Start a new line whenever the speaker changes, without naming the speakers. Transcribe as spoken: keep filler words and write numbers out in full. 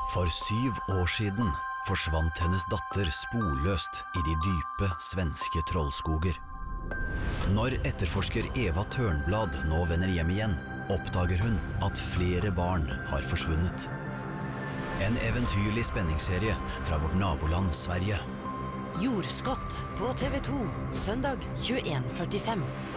For syv år siden forsvant hennes datter sporløst i de dype svenske trollskoger. Når etterforsker Eva Tørnblad nå vender hjem igjen, oppdager hun at flere barn har forsvunnet. En eventyrlig spenningsserie fra vårt naboland Sverige.
Jordskott på T V to, søndag tjueen førtifem.